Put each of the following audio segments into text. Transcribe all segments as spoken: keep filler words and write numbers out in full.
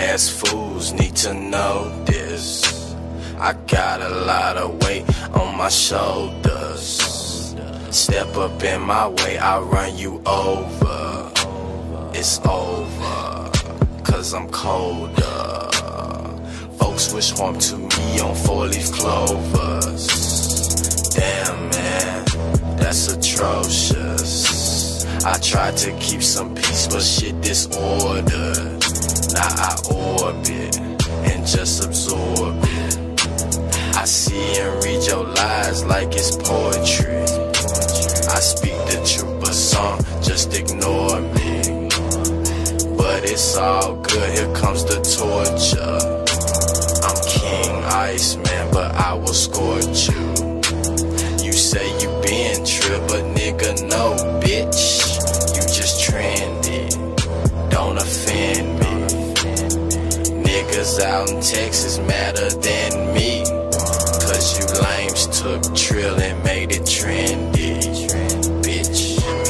ass fools need to know this. I got a lot of weight on my shoulders. Step up in my way, I'll run you over. It's over, cause I'm colder. Folks wish harm to me on four-leaf clovers. Damn man, that's atrocious. I tried to keep some peace, but shit disordered. Now I orbit and just absorb it. I see and read your lies like it's poetry. I speak the truth, but some just ignore me. But it's all good, here comes the torture. I'm King Iceman, but I will scorch you. You say you been trip, but nigga no, bitch. You just trendy, don't offend me. Niggas out in Texas madder than me, cause you lames took trill and made it trendy, bitch.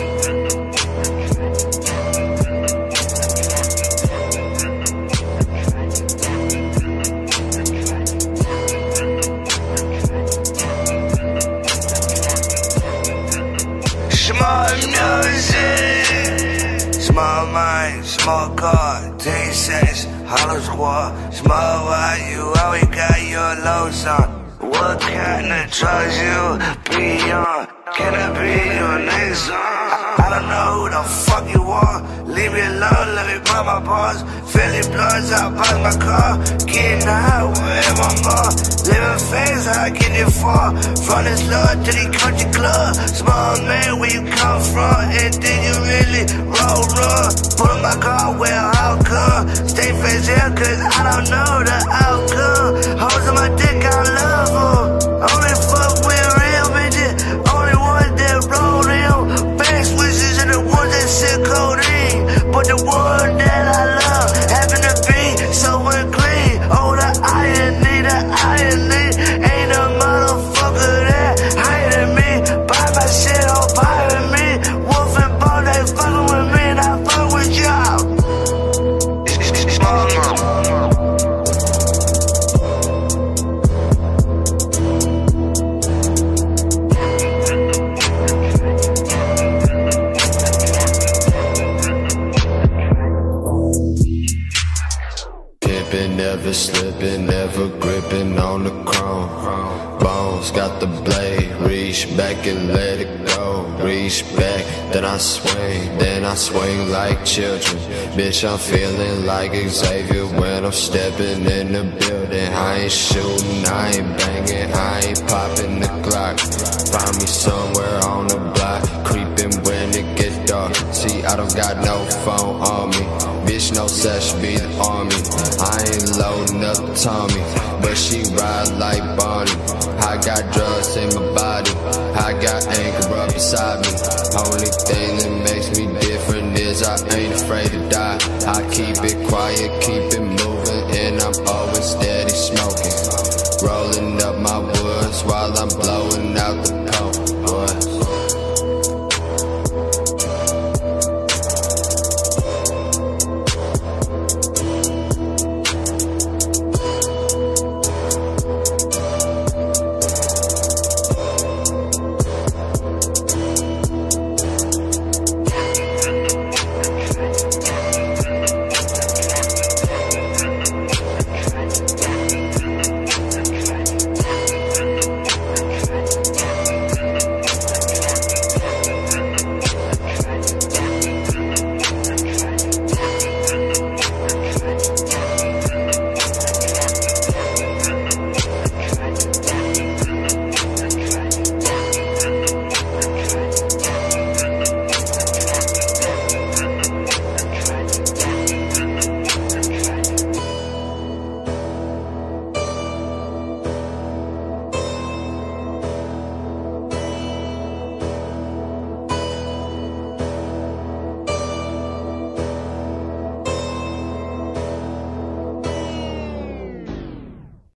Small music, small mind, small car, ten cents, hollow squad, small wide, you always got your lows on. What kind of drugs you be on? Can I be your next song? I don't know who the fuck you are. Leave me alone, let me pop my balls. Philly bloods, I'll park my car. Getting high with my mom. Living fast, I get it far. From this lord to the country club. Small man, where you come from? And then you really roll run. Put in my car, well, how come? Stay face here, cause I don't know the outcome. Hoes on my dick, I love them. Only fuck with real bitches. Only ones that roll them. Back switches and the ones that sit codeine. But the one that I love happen to be so unclean. Oh, the irony, the irony. Ain't a motherfucker that higher than me. Buy my shit on pirate me. Wolf and bone, they fucking with me and I fuck with y'all. Never slipping, never gripping on the chrome. Bones got the blade, reach back and let it go. Reach back, then I swing, then I swing like children. Bitch, I'm feeling like Xavier when I'm stepping in the building. I ain't shooting, I ain't banging, I ain't popping the Glock. Find me somewhere on the block, creeping when it gets dark. See, I don't got no phone on me. Bitch, no such be the army. I ain't loading up the Tommy, but she ride like Bonnie. I got drugs in my body, I got anger up inside me. Only thing that makes me different is I ain't afraid to die. I keep